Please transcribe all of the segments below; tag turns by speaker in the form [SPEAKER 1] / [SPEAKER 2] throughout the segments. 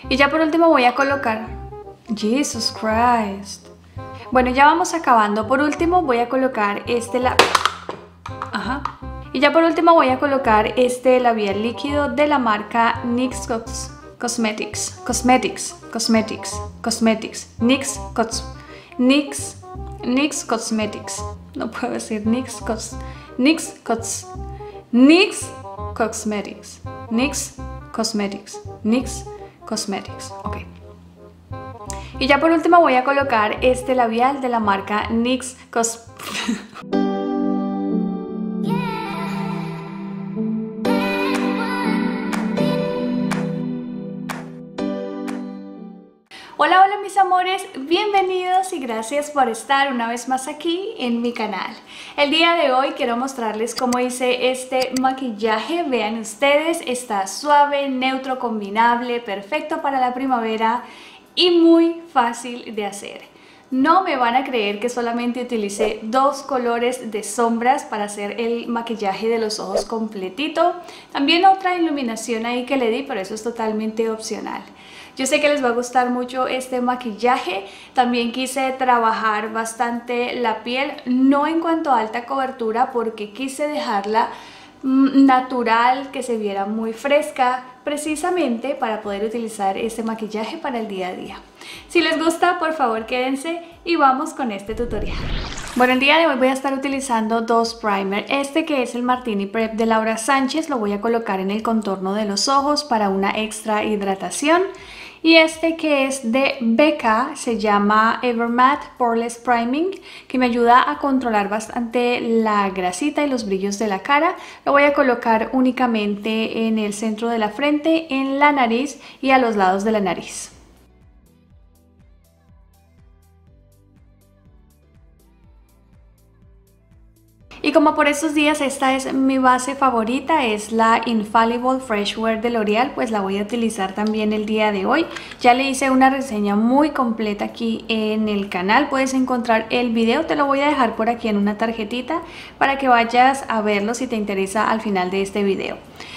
[SPEAKER 1] Y ya por último voy a colocar... Jesus Christ. Bueno, ya vamos acabando. Por último voy a colocar este Y ya por último voy a colocar este labial líquido de la marca NYX Cosmetics. NYX Cosmetics. No puedo decir NYX Cosmetics. Ok. Y ya por último voy a colocar este labial de la marca NYX Hola, hola mis amores, bienvenidos y gracias por estar una vez más aquí en mi canal. El día de hoy quiero mostrarles cómo hice este maquillaje. Vean ustedes, está suave, neutro, combinable, perfecto para la primavera y muy fácil de hacer. No me van a creer que solamente utilicé dos colores de sombras para hacer el maquillaje de los ojos completito. También otra iluminación ahí que le di, pero eso es totalmente opcional. Yo sé que les va a gustar mucho este maquillaje. También quise trabajar bastante la piel, no en cuanto a alta cobertura, porque quise dejarla natural, que se viera muy fresca, precisamente para poder utilizar este maquillaje para el día a día. Si les gusta, por favor quédense y vamos con este tutorial. Bueno, el día de hoy voy a estar utilizando dos primers. Este que es el Martini Prep de Laura Sánchez, lo voy a colocar en el contorno de los ojos para una extra hidratación. Y este que es de BK se llama Evermatte Poreless Priming, que me ayuda a controlar bastante la grasita y los brillos de la cara. Lo voy a colocar únicamente en el centro de la frente, en la nariz y a los lados de la nariz. Y como por estos días esta es mi base favorita, es la Infallible Fresh Wear de L'Oreal, pues la voy a utilizar también el día de hoy. Ya le hice una reseña muy completa aquí en el canal, puedes encontrar el video, te lo voy a dejar por aquí en una tarjetita para que vayas a verlo si te interesa al final de este video.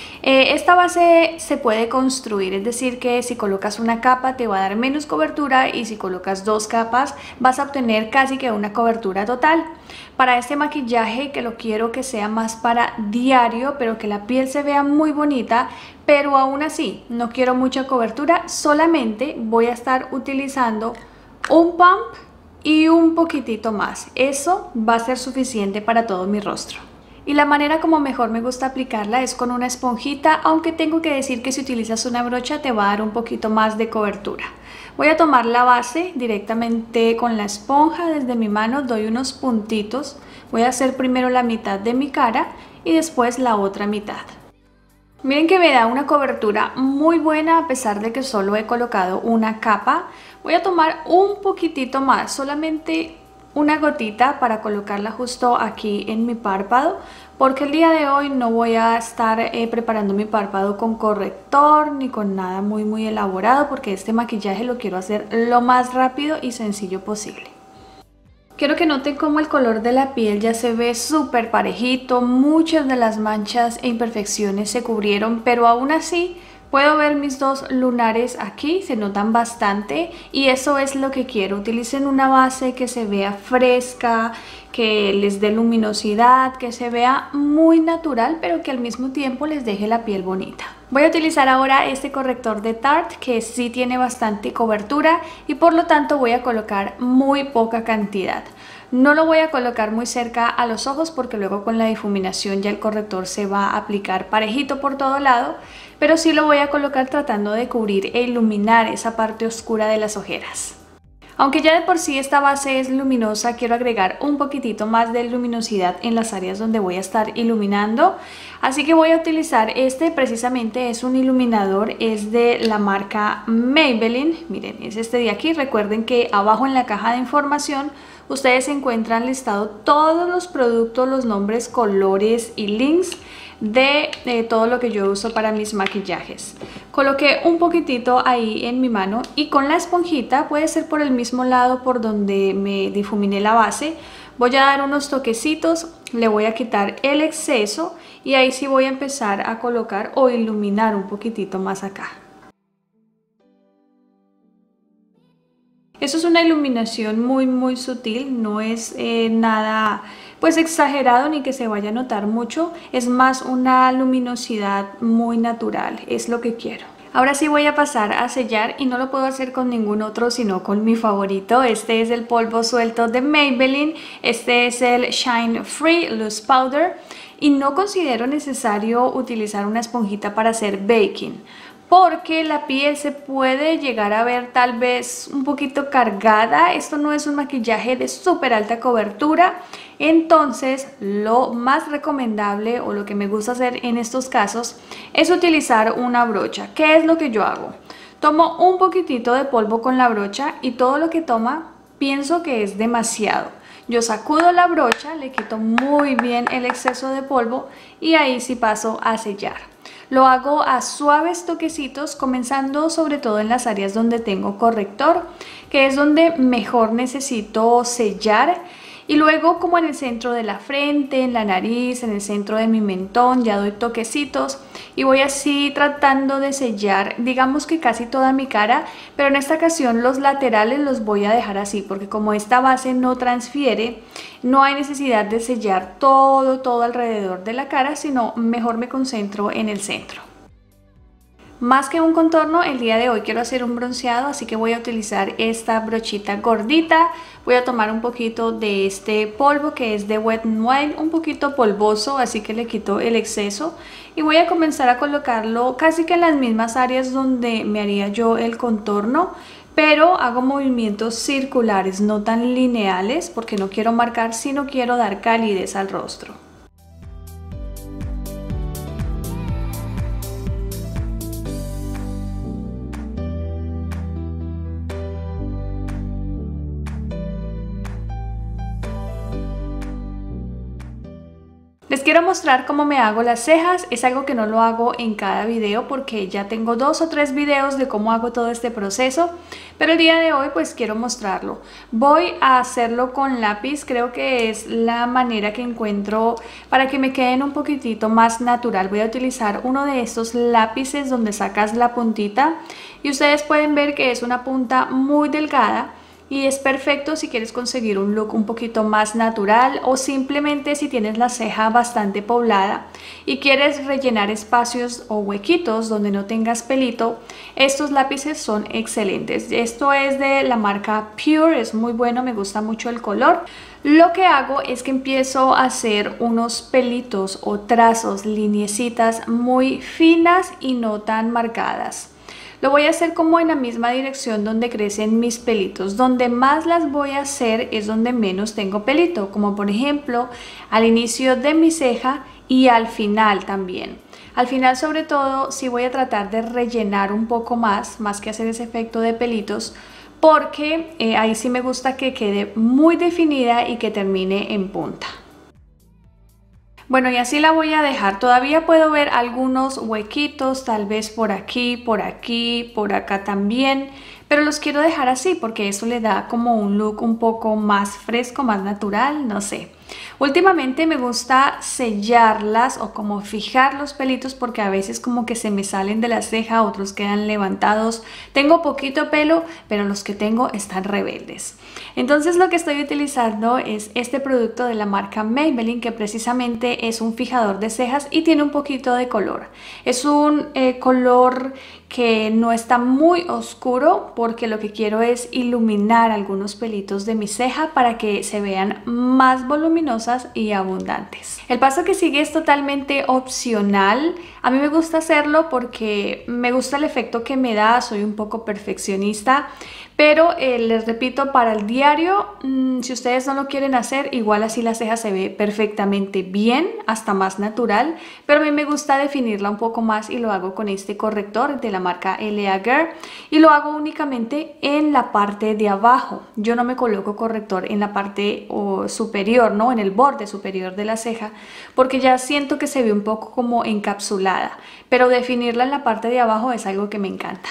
[SPEAKER 1] Esta base se puede construir, es decir que si colocas una capa te va a dar menos cobertura y si colocas dos capas vas a obtener casi que una cobertura total. Para este maquillaje, que lo quiero que sea más para diario, pero que la piel se vea muy bonita, pero aún así no quiero mucha cobertura, solamente voy a estar utilizando un pump y un poquitito más. Eso va a ser suficiente para todo mi rostro. Y la manera como mejor me gusta aplicarla es con una esponjita, aunque tengo que decir que si utilizas una brocha te va a dar un poquito más de cobertura. Voy a tomar la base directamente con la esponja desde mi mano, doy unos puntitos. Voy a hacer primero la mitad de mi cara y después la otra mitad. Miren que me da una cobertura muy buena a pesar de que solo he colocado una capa. Voy a tomar un poquitito más, solamente una gotita para colocarla justo aquí en mi párpado, porque el día de hoy no voy a estar preparando mi párpado con corrector ni con nada muy elaborado, porque este maquillaje lo quiero hacer lo más rápido y sencillo posible. Quiero que noten cómo el color de la piel ya se ve súper parejito, muchas de las manchas e imperfecciones se cubrieron, pero aún así puedo ver mis dos lunares aquí, se notan bastante y eso es lo que quiero. Utilicen una base que se vea fresca, que les dé luminosidad, que se vea muy natural, pero que al mismo tiempo les deje la piel bonita. Voy a utilizar ahora este corrector de Tarte que sí tiene bastante cobertura y por lo tanto voy a colocar muy poca cantidad. No lo voy a colocar muy cerca a los ojos porque luego con la difuminación ya el corrector se va a aplicar parejito por todo lado, pero sí lo voy a colocar tratando de cubrir e iluminar esa parte oscura de las ojeras. Aunque ya de por sí esta base es luminosa, quiero agregar un poquitito más de luminosidad en las áreas donde voy a estar iluminando. Así que voy a utilizar este, precisamente es un iluminador, es de la marca Maybelline. Miren, es este de aquí. Recuerden que abajo en la caja de información ustedes encuentran listado todos los productos, los nombres, colores y links de todo lo que yo uso para mis maquillajes. Coloqué un poquitito ahí en mi mano y con la esponjita, puede ser por el mismo lado por donde me difuminé la base, voy a dar unos toquecitos, le voy a quitar el exceso y ahí sí voy a empezar a colocar o iluminar un poquitito más acá. Eso es una iluminación muy sutil, no es nada pues exagerado ni que se vaya a notar mucho, es más una luminosidad muy natural, es lo que quiero. Ahora sí voy a pasar a sellar y no lo puedo hacer con ningún otro sino con mi favorito. Este es el polvo suelto de Maybelline, este es el Shine Free Loose Powder y no considero necesario utilizar una esponjita para hacer baking, porque la piel se puede llegar a ver tal vez un poquito cargada. Esto no es un maquillaje de súper alta cobertura, entonces lo más recomendable o lo que me gusta hacer en estos casos es utilizar una brocha. ¿Qué es lo que yo hago? Tomo un poquitito de polvo con la brocha y todo lo que toma pienso que es demasiado. Yo sacudo la brocha, le quito muy bien el exceso de polvo y ahí sí paso a sellar. Lo hago a suaves toquecitos, comenzando sobre todo en las áreas donde tengo corrector, que es donde mejor necesito sellar. Y luego como en el centro de la frente, en la nariz, en el centro de mi mentón, ya doy toquecitos y voy así tratando de sellar, digamos que casi toda mi cara, pero en esta ocasión los laterales los voy a dejar así, porque como esta base no transfiere, no hay necesidad de sellar todo alrededor de la cara, sino mejor me concentro en el centro. Más que un contorno, el día de hoy quiero hacer un bronceado, así que voy a utilizar esta brochita gordita. Voy a tomar un poquito de este polvo que es de Wet n Wild, un poquito polvoso, así que le quito el exceso. Y voy a comenzar a colocarlo casi que en las mismas áreas donde me haría yo el contorno, pero hago movimientos circulares, no tan lineales, porque no quiero marcar, sino quiero dar calidez al rostro. Les quiero mostrar cómo me hago las cejas. Es algo que no lo hago en cada video porque ya tengo 2 o 3 videos de cómo hago todo este proceso, pero el día de hoy pues quiero mostrarlo. Voy a hacerlo con lápiz, creo que es la manera que encuentro para que me queden un poquitito más natural. Voy a utilizar uno de estos lápices donde sacas la puntita y ustedes pueden ver que es una punta muy delgada. Y es perfecto si quieres conseguir un look un poquito más natural o simplemente si tienes la ceja bastante poblada y quieres rellenar espacios o huequitos donde no tengas pelito, estos lápices son excelentes. Esto es de la marca Pure, es muy bueno, me gusta mucho el color. Lo que hago es que empiezo a hacer unos pelitos o trazos, lineecitas muy finas y no tan marcadas. Lo voy a hacer como en la misma dirección donde crecen mis pelitos. Donde más las voy a hacer es donde menos tengo pelito, como por ejemplo al inicio de mi ceja y al final también. Al final sobre todo sí voy a tratar de rellenar un poco más que hacer ese efecto de pelitos, porque ahí sí me gusta que quede muy definida y que termine en punta. Bueno, y así la voy a dejar. Todavía puedo ver algunos huequitos, tal vez por aquí, por acá también, pero los quiero dejar así porque eso le da como un look un poco más fresco, más natural, no sé. Últimamente me gusta sellarlas o como fijar los pelitos porque a veces como que se me salen de la ceja, otros quedan levantados. Tengo poquito pelo, pero los que tengo están rebeldes. Entonces lo que estoy utilizando es este producto de la marca Maybelline, que precisamente es un fijador de cejas y tiene un poquito de color. Es un color que no está muy oscuro porque lo que quiero es iluminar algunos pelitos de mi ceja para que se vean más voluminosas y abundantes. El paso que sigue es totalmente opcional. A mí me gusta hacerlo porque me gusta el efecto que me da, soy un poco perfeccionista, pero les repito, para el diario, si ustedes no lo quieren hacer, igual así la ceja se ve perfectamente bien, hasta más natural, pero a mí me gusta definirla un poco más y lo hago con este corrector de la marca L.A. Girl y lo hago únicamente en la parte de abajo. Yo no me coloco corrector en la parte superior, ¿no? En el borde superior de la ceja, porque ya siento que se ve un poco como encapsulada, pero definirla en la parte de abajo es algo que me encanta.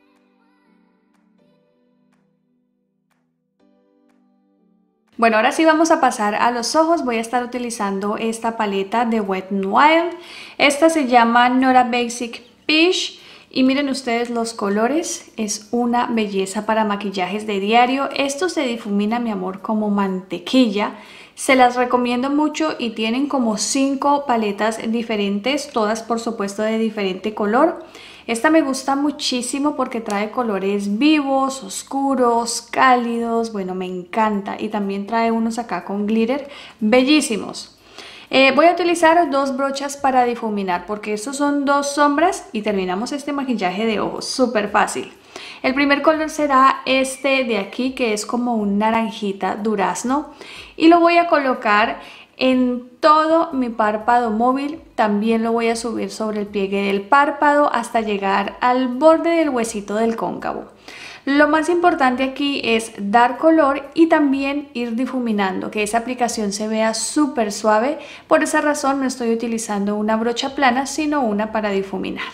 [SPEAKER 1] Bueno, ahora sí vamos a pasar a los ojos. Voy a estar utilizando esta paleta de Wet n Wild. Esta se llama Nora Basic Peach Y miren ustedes los colores, es una belleza para maquillajes de diario. Esto se difumina, mi amor, como mantequilla. Se las recomiendo mucho y tienen como 5 paletas diferentes, todas por supuesto de diferente color. Esta me gusta muchísimo porque trae colores vivos, oscuros, cálidos, bueno, me encanta. Y también trae unos acá con glitter, bellísimos. Voy a utilizar 2 brochas para difuminar porque estos son 2 sombras y terminamos este maquillaje de ojos, súper fácil. El primer color será este de aquí, que es como un naranjita durazno, y lo voy a colocar en todo mi párpado móvil. También lo voy a subir sobre el pliegue del párpado hasta llegar al borde del huesito del cóncavo. Lo más importante aquí es dar color y también ir difuminando, que esa aplicación se vea súper suave. Por esa razón no estoy utilizando una brocha plana, sino una para difuminar.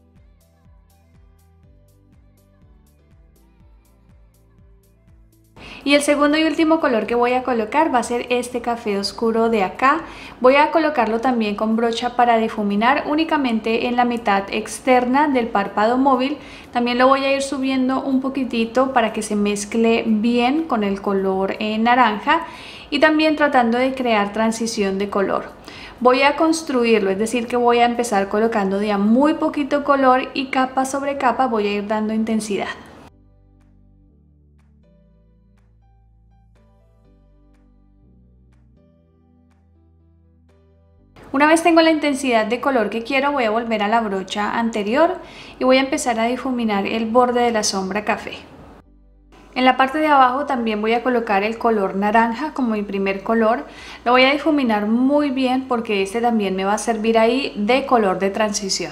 [SPEAKER 1] Y el segundo y último color que voy a colocar va a ser este café oscuro de acá. Voy a colocarlo también con brocha para difuminar únicamente en la mitad externa del párpado móvil. También lo voy a ir subiendo un poquitito para que se mezcle bien con el color naranja y también tratando de crear transición de color. Voy a construirlo, es decir que voy a empezar colocando de a muy poquito color y capa sobre capa voy a ir dando intensidad. Una vez tengo la intensidad de color que quiero, voy a volver a la brocha anterior y voy a empezar a difuminar el borde de la sombra café. En la parte de abajo también voy a colocar el color naranja como mi primer color. Lo voy a difuminar muy bien porque este también me va a servir ahí de color de transición.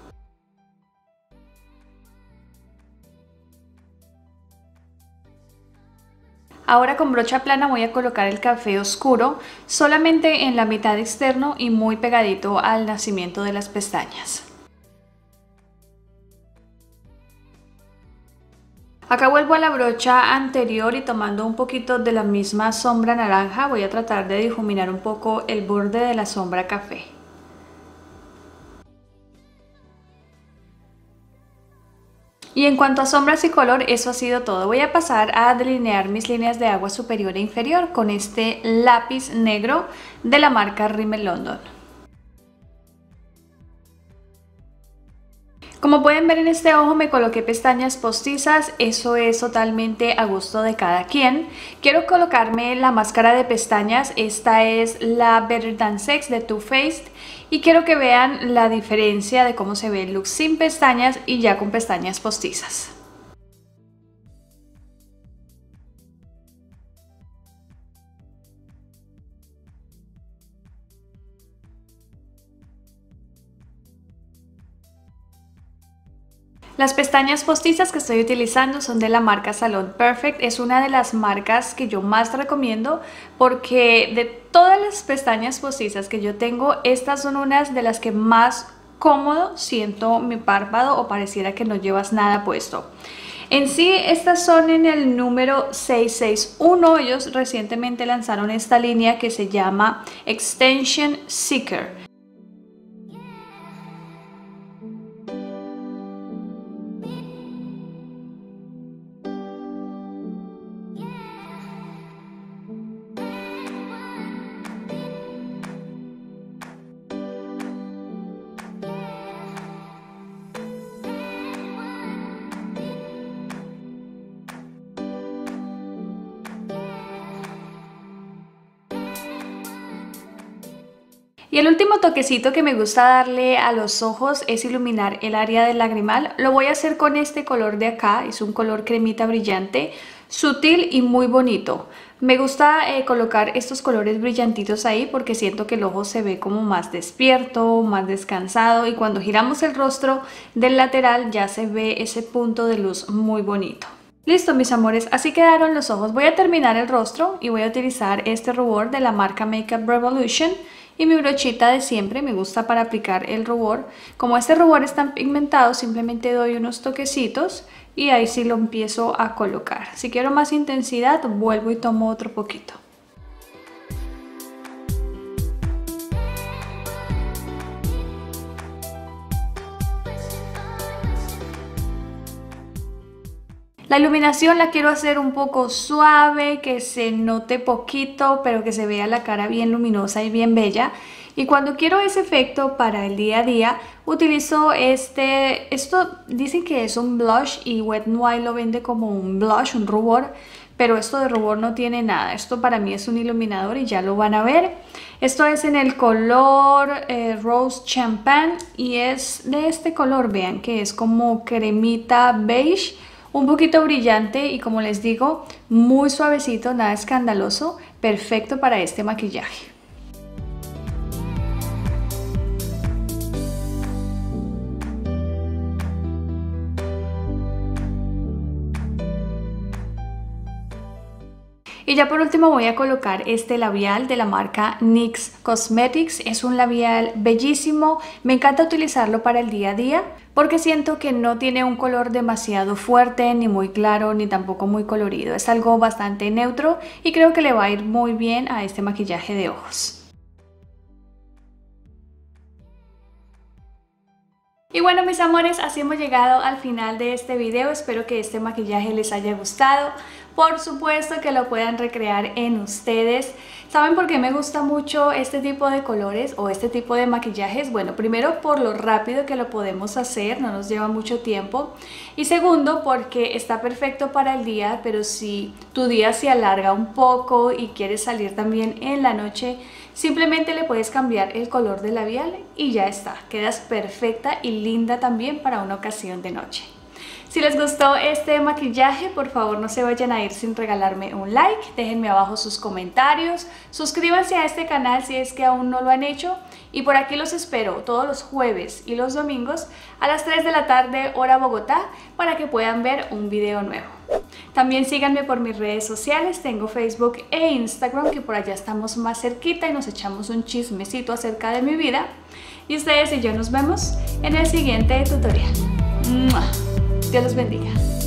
[SPEAKER 1] Ahora con brocha plana voy a colocar el café oscuro solamente en la mitad externo y muy pegadito al nacimiento de las pestañas. Acá vuelvo a la brocha anterior y tomando un poquito de la misma sombra naranja voy a tratar de difuminar un poco el borde de la sombra café. Y en cuanto a sombras y color, eso ha sido todo. Voy a pasar a delinear mis líneas de agua superior e inferior con este lápiz negro de la marca Rimmel London. Como pueden ver en este ojo me coloqué pestañas postizas, eso es totalmente a gusto de cada quien. Quiero colocarme la máscara de pestañas, esta es la Better Than Sex de Too Faced y quiero que vean la diferencia de cómo se ve el look sin pestañas y ya con pestañas postizas. Las pestañas postizas que estoy utilizando son de la marca Salon Perfect, es una de las marcas que yo más recomiendo porque de todas las pestañas postizas que yo tengo, estas son unas de las que más cómodo siento mi párpado o pareciera que no llevas nada puesto. En sí estas son en el número 661, ellos recientemente lanzaron esta línea que se llama Extension Seeker. Y el último toquecito que me gusta darle a los ojos es iluminar el área del lagrimal. Lo voy a hacer con este color de acá, es un color cremita brillante, sutil y muy bonito. Me gusta colocar estos colores brillantitos ahí porque siento que el ojo se ve como más despierto, más descansado y cuando giramos el rostro del lateral ya se ve ese punto de luz muy bonito. Listo mis amores, así quedaron los ojos. Voy a terminar el rostro y voy a utilizar este rubor de la marca Makeup Revolution y mi brochita de siempre, me gusta para aplicar el rubor. Como este rubor es tan pigmentado, simplemente doy unos toquecitos y ahí sí lo empiezo a colocar. Si quiero más intensidad, vuelvo y tomo otro poquito. La iluminación la quiero hacer un poco suave, que se note poquito, pero que se vea la cara bien luminosa y bien bella. Y cuando quiero ese efecto para el día a día, utilizo esto dicen que es un blush y Wet n Wild lo vende como un blush, un rubor, pero esto de rubor no tiene nada. Esto para mí es un iluminador y ya lo van a ver. Esto es en el color Rose Champagne y es de este color, vean que es como cremita beige, un poquito brillante y como les digo, muy suavecito, nada escandaloso, perfecto para este maquillaje. Y ya por último voy a colocar este labial de la marca NYX Cosmetics. Es un labial bellísimo, me encanta utilizarlo para el día a día porque siento que no tiene un color demasiado fuerte, ni muy claro, ni tampoco muy colorido. Es algo bastante neutro y creo que le va a ir muy bien a este maquillaje de ojos. Y bueno, mis amores, así hemos llegado al final de este video. Espero que este maquillaje les haya gustado. Por supuesto que lo puedan recrear en ustedes. ¿Saben por qué me gusta mucho este tipo de colores o este tipo de maquillajes? Bueno, primero por lo rápido que lo podemos hacer, no nos lleva mucho tiempo. Y segundo, porque está perfecto para el día, pero si tu día se alarga un poco y quieres salir también en la noche, simplemente le puedes cambiar el color del labial y ya está. Quedas perfecta y linda también para una ocasión de noche. Si les gustó este maquillaje, por favor no se vayan a ir sin regalarme un like, déjenme abajo sus comentarios, suscríbanse a este canal si es que aún no lo han hecho y por aquí los espero todos los jueves y los domingos a las 3 de la tarde hora Bogotá para que puedan ver un video nuevo. También síganme por mis redes sociales, tengo Facebook e Instagram que por allá estamos más cerquita y nos echamos un chismecito acerca de mi vida y ustedes y yo nos vemos en el siguiente tutorial. ¡Mua! Dios los bendiga.